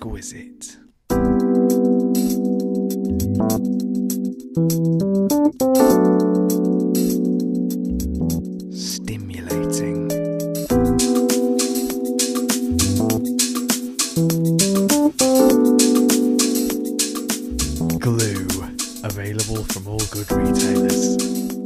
exquisite. Stimulating. Glue, available from all good retailers.